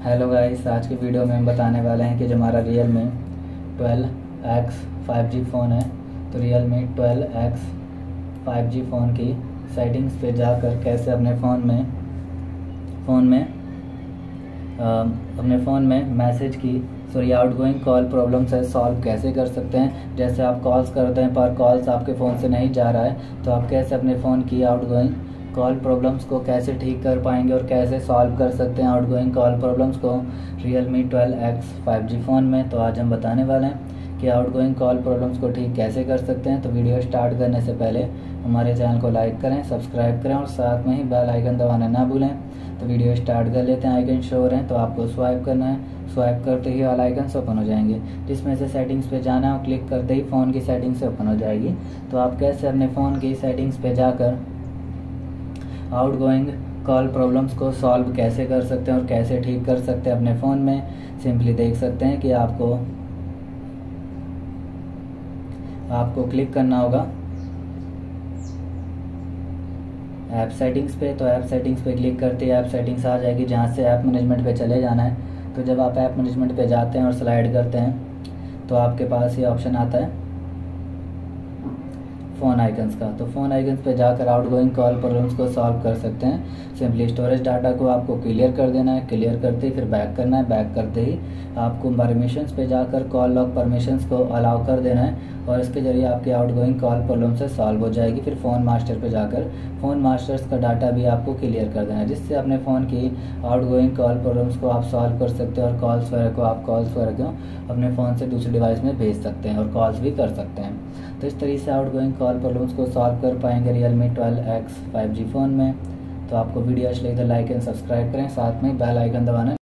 Hello guys, आज की video में हम बताने वाले हैं कि जो हमारा Realme 12X 5G फ़ोन है, तो Realme 12X 5G फ़ोन की सेटिंग्स पे जाकर कैसे अपने फ़ोन में मैसेज की आउटगोइंग कॉल प्रॉब्लम्स है सॉल्व कैसे कर सकते हैं। जैसे आप कॉल्स करते हैं पर कॉल्स आपके फ़ोन से नहीं जा रहा है, तो आप कैसे अपने फ़ोन की आउटगोइंग कॉल प्रॉब्लम्स को कैसे ठीक कर पाएंगे और कैसे सॉल्व कर सकते हैं आउटगोइंग कॉल प्रॉब्लम्स को Realme 12X 5G फ़ोन में। तो आज हम बताने वाले हैं कि आउटगोइंग कॉल प्रॉब्लम्स को ठीक कैसे कर सकते हैं। तो वीडियो स्टार्ट करने से पहले हमारे चैनल को लाइक करें, सब्सक्राइब करें और साथ में ही बेल आइकन दबाना ना भूलें। तो वीडियो स्टार्ट कर लेते हैं। आइकन शो हो रहे हैं तो आपको स्वाइप करना है। स्वाइप करते ही ऑल आइकन्स ओपन हो जाएंगे, जिसमें से सेटिंग्स पे जाना है और क्लिक करते ही फ़ोन की सेटिंग्स ओपन हो जाएगी। तो आप कैसे अपने फ़ोन की सेटिंग्स पे जाकर आउटगोइंग कॉल प्रॉब्लम्स को सॉल्व कैसे कर सकते हैं और कैसे ठीक कर सकते हैं अपने फ़ोन में, सिंपली देख सकते हैं कि आपको क्लिक करना होगा ऐप सेटिंग्स पे। तो ऐप सेटिंग्स पे क्लिक करते ही ऐप सेटिंग्स आ जाएगी, जहाँ से ऐप मैनेजमेंट पे चले जाना है। तो जब आप ऐप मैनेजमेंट पे जाते हैं और स्लाइड करते हैं तो आपके पास ये ऑप्शन आता है फ़ोन आइकन्स का। तो फ़ोन आइकन्स पे जाकर आउटगोइंग कॉल प्रॉब्लम्स को सॉल्व कर सकते हैं। सिंपली स्टोरेज डाटा को आपको क्लियर कर देना है। क्लियर करते ही फिर बैक करना है। बैक करते ही आपको परमिशंस पे जाकर कॉल लॉग परमिशंस को अलाउ कर देना है और इसके ज़रिए आपकी आउटगोइंग कॉल प्रॉब्लम से सॉल्व हो जाएगी। फिर फ़ोन मास्टर पे जाकर फ़ोन मास्टर्स का डाटा भी आपको क्लियर कर देना है, जिससे अपने फ़ोन की आउटगोइंग कॉल प्रॉब्लम्स को आप सॉल्व कर सकते हैं और कॉल्स वगैरह को अपने फ़ोन से दूसरे डिवाइस में भेज सकते हैं और कॉल्स भी कर सकते हैं। तो इस तरीके से आउटगोइंग कॉल प्रॉब्लम्स को सॉल्व कर पाएंगे Realme 12X 5G फ़ोन में। तो आपको वीडियो अच्छी लगी तो लाइक एंड सब्सक्राइब करें, साथ में बेल आइकन दबाना